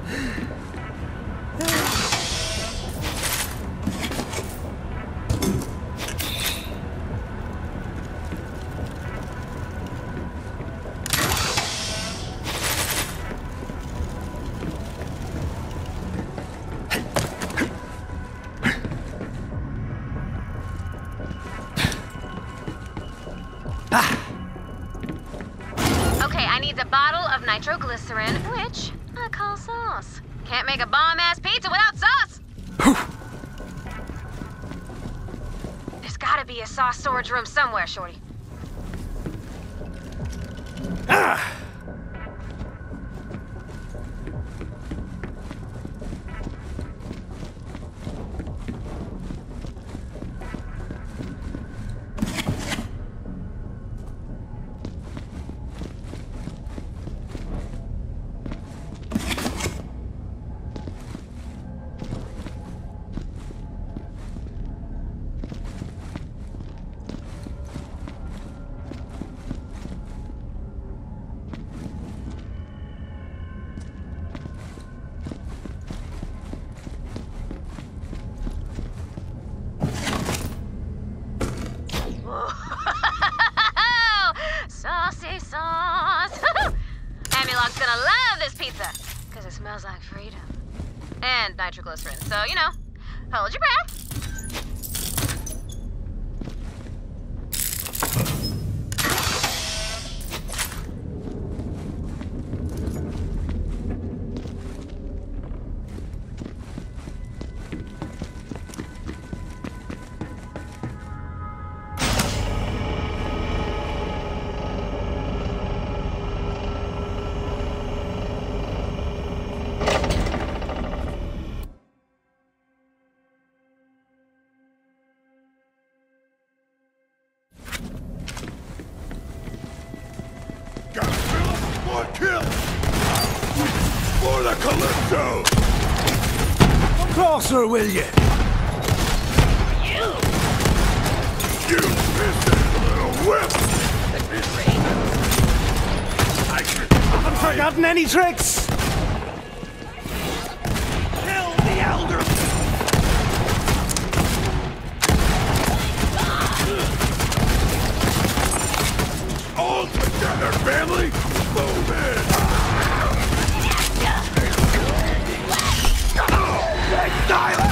Okay, I need a bottle of nitroglycerin, which I call sauce. Can't make a bomb-ass pizza without sauce! There's gotta be a sauce storage room somewhere, Shorty. Ah! Saucy sauce! Amulog's gonna love this pizza, because it smells like freedom. And nitroglycerin, so, you know, hold your breath. One kill! For the Calypso! Come closer, will you? You pissed little whip! Haven't forgotten any tricks! Kill the Elder! All together, family! Move in! Silence!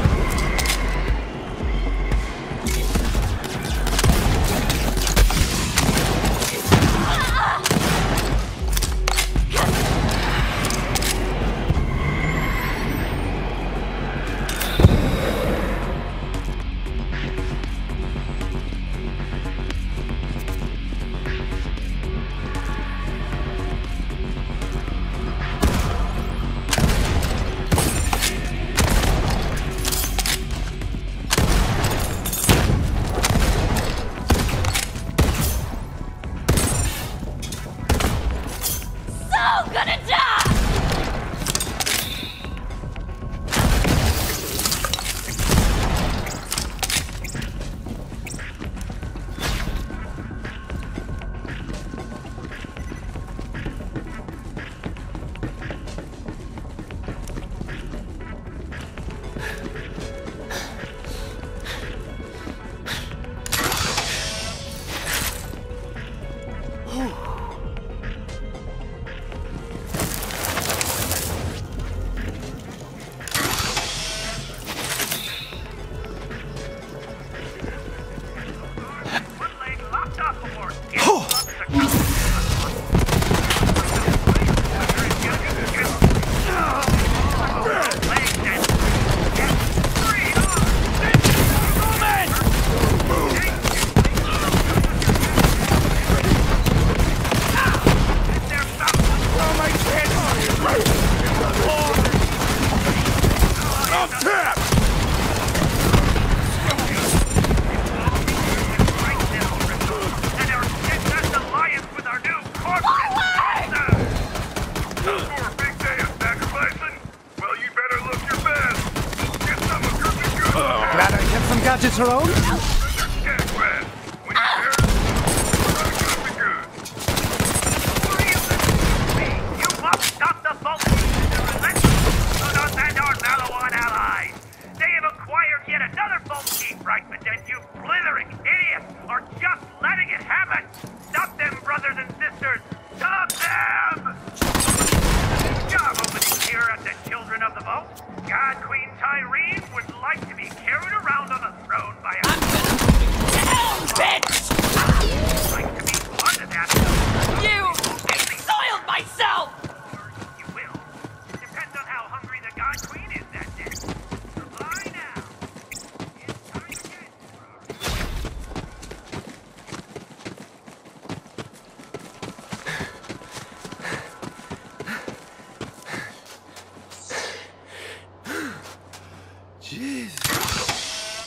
Gonna die! Gadgets her own? You must stop the vault! Jesus.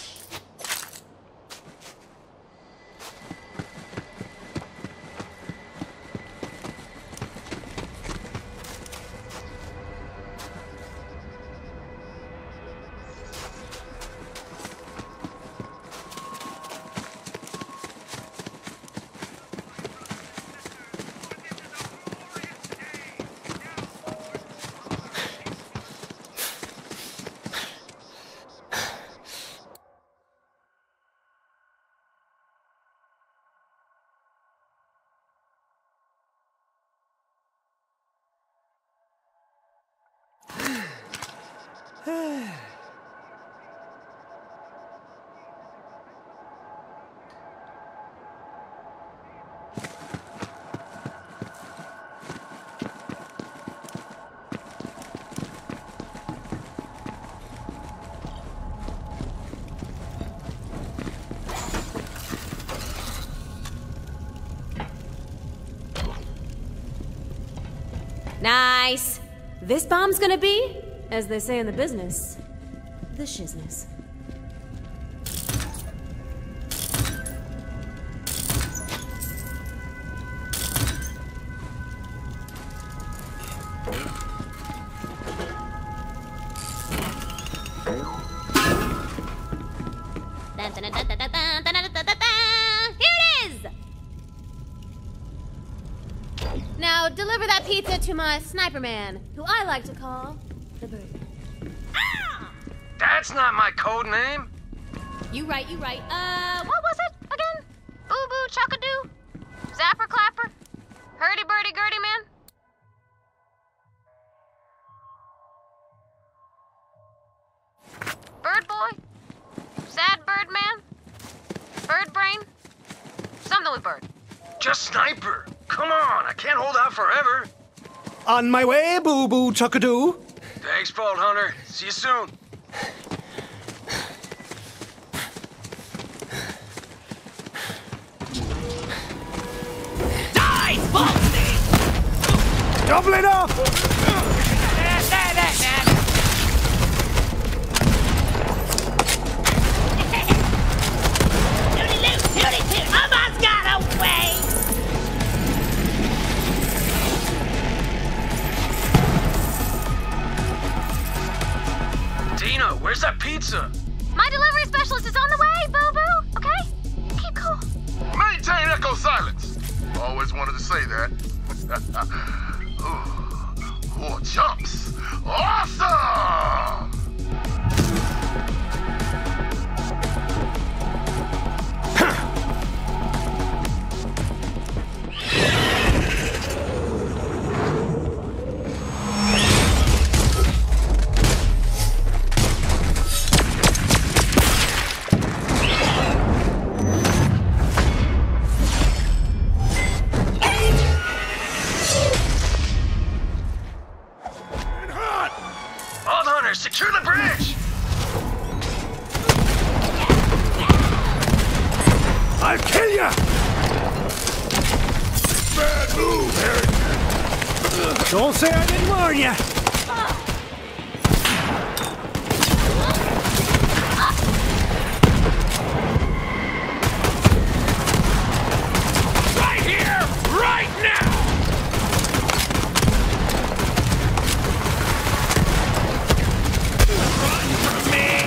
Nice. This bomb's gonna be, as they say in the business, the shizness. Here it is! Now deliver that pizza to my sniper man, who I like to call the Bird. That's not my code name. You right. What was it again? Boo boo chuckadoo? Zapper clapper? Hurdy burdy gurdy man? Bird boy? Sad bird man? Bird brain? Something with bird. Just sniper. Come on, I can't hold out forever. On my way, boo-boo chuckadoo. Thanks, Bolt Hunter. See you soon. Die, Baldy! Double it up! Tooty-toot, almost got away! Dina, where's that pizza? My delivery specialist is on the way, boo boo, okay? Keep cool. Maintain echo silence. Always wanted to say that. Ooh, more jumps. Awesome! Bolt Hunter, secure the bridge! I'll kill ya! Bad move, Harry. Don't say I didn't warn ya! Right here, right now! Run from me!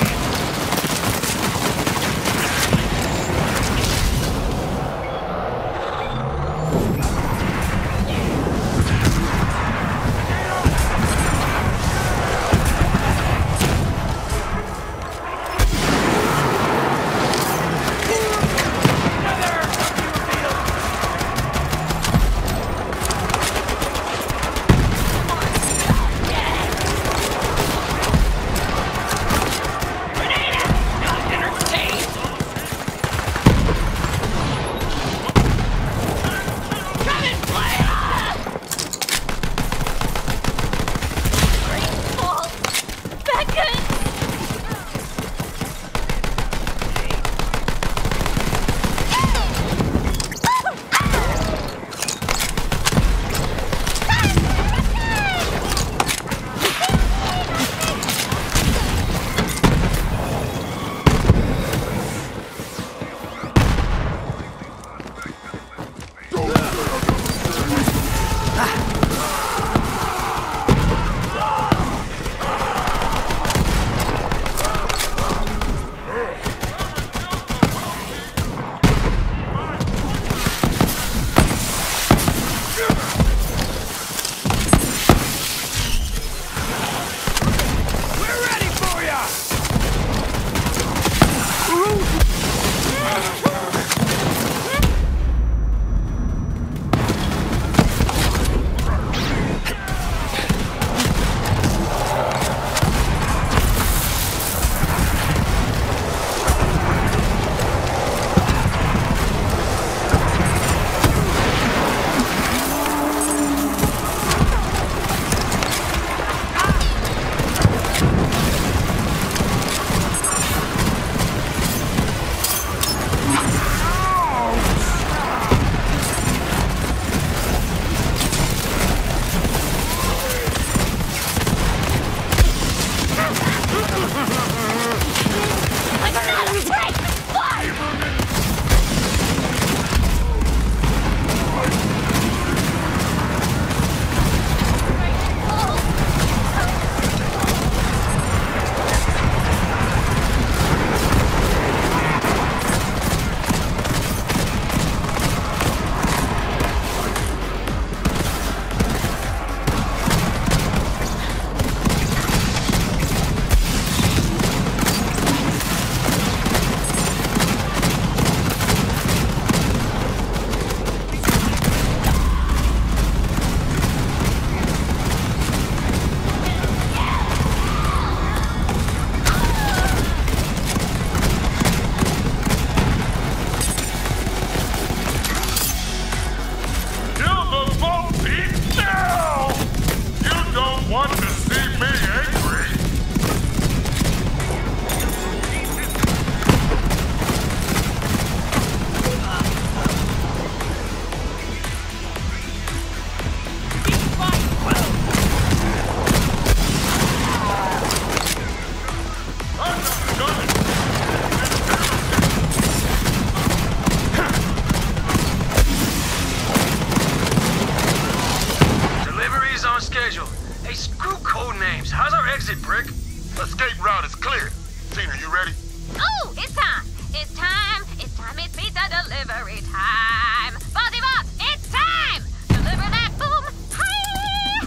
names. How's our exit, Brick? Escape route is clear. Tina, you ready? Oh, it's time. It's time. It's time. It's pizza delivery time. Fuzzy Boss, it's time. Deliver that boom. Hi.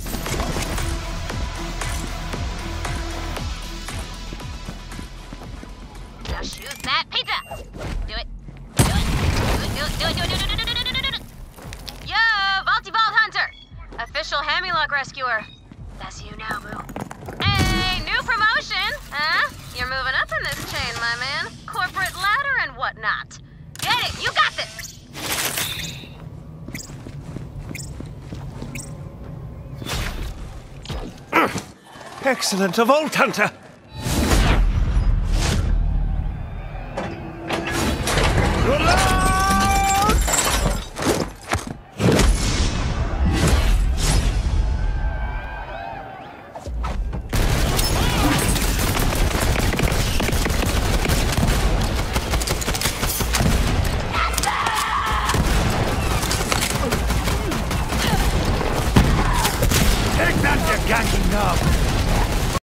Now shoot that pizza. Do it. Do it. Do it. Do it. Do it. Do it. Do it. Do it. Do it. Do it. Yo, Vaulty Vault Hunter. Official Hamilock Rescuer. That's you now, boo. Hey, new promotion, huh? You're moving up in this chain, my man. Corporate ladder and whatnot. Get it, you got this! Excellent, a Vault Hunter.